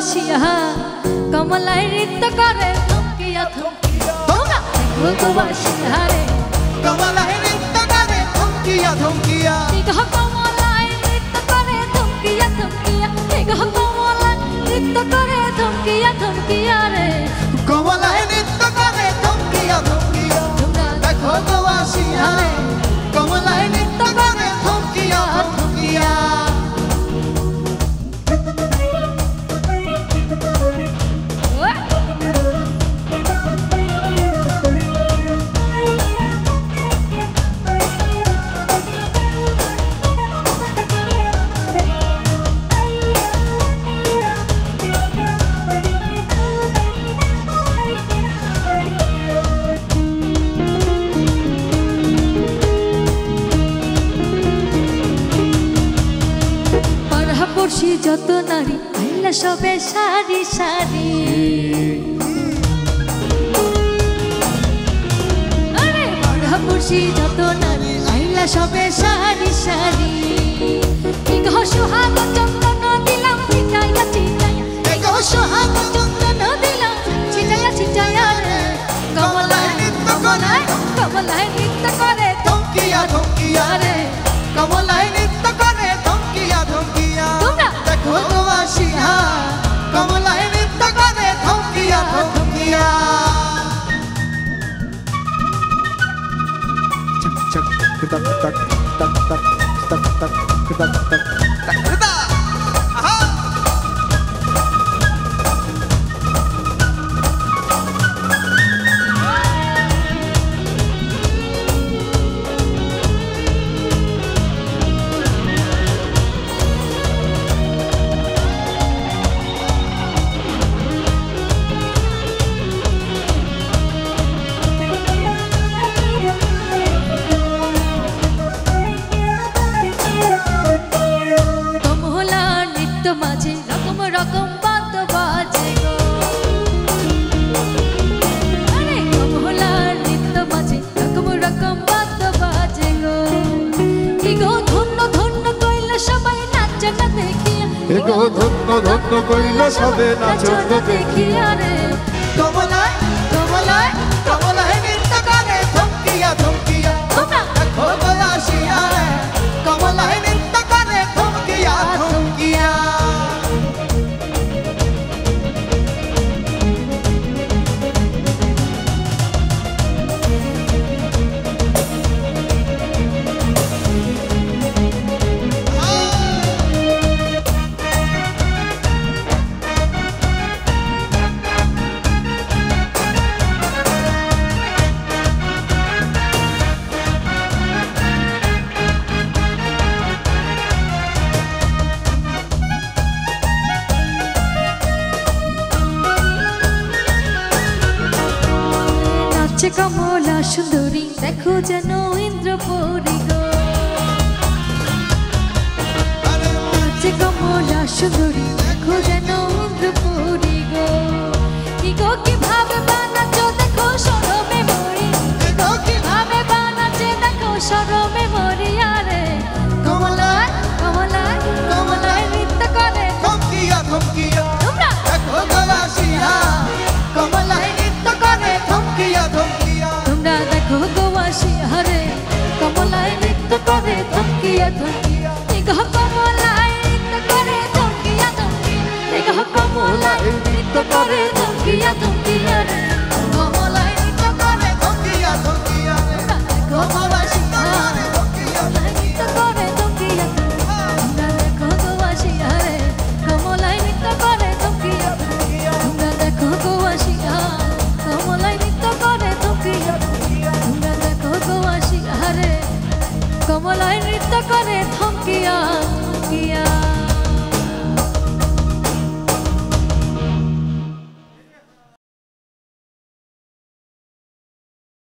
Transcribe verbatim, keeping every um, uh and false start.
আসিয়া কমলায় নৃত্য করে থমকিয়া থমকিয়া তোমরা দেখো গো আসিয়া রে কমলায় নৃত্য করে থমকিয়া থমকিয়া দেখো কমলায় নৃত্য করে থমকিয়া থমকিয়া দেখো কমলায় নৃত্য করে থমকিয়া থমকিয়া রে কমলায় নৃত্য করে থমকিয়া থমকিয়া তোমরা দেখো গো আসিয়া রে কমলায় নৃত্য করে থমকিয়া থমকিয়া পড়শি যত নারী আইলা সবে সারি সারি আরে পড়া পড়শি যত নারী আইলা সবে সারি সারি কি গো সোহাগ চন্দন দিলাম ছিটাইয়া ছিটাইয়া কি গো সোহাগ চন্দন দিলাম ছিটাইয়া ছিটাইয়া রে কমলায় নৃত্য করে কমলায় নৃত্য করে থমকিয়া থমকিয়া রে কমলায় নৃত্য করে থমকিয়া থমকিয়া দেখো গো আসিয়া কমলায় নৃত্য করে থমকিয়া থমকিয়া চক চক তক তক তক তক তক তক তক তক তক আহা মাঝে রকম রকম বাদ্য বাজে গো আরে কমলা নৃত্য মাঝে রকম রকম বাদ্য বাজে গো কি গো ধন্য ধন্য কইলা সবাই নাচনা দেখিয়া এ গো ধন্য ধন্য কইলা সবে নাচনা দেখিয়া রে কমলায় কমলায় কমলায় নৃত্য করে থমকিয়া থমকিয়া দেখো গো আসিয়া রে কমলায় নৃত্য করে থমকিয়া থমকিয়া কমলা সুন্দরী দেখো যেন ইন্দ্রপুরী গো নাচে কমলা সুন্দরী দেখো যেন ইন্দ্রপুরী গো কি গো কিভাবে বানাচ্ছো দেখো শরমে মরি কি গো কিভাবে বানাচ্ছে দেখো শরমে মরি আরে কমলায় কমলায় কমলায় নৃত্য করে থমকিয়া থমকিয়া তোমরা দেখো গো আসিয়া কমলায় নৃত্য করে থমকিয়া থমকিয়া তোমরা দেখো গো আসিয়া রে কমলায় নৃত্য করে থমকিয়া থমকিয়া দেখো কমলায় নৃত্য করে থমকিয়া থমকিয়া দেখো কমলায় নৃত্য করে থমকিয়া থমকিয়া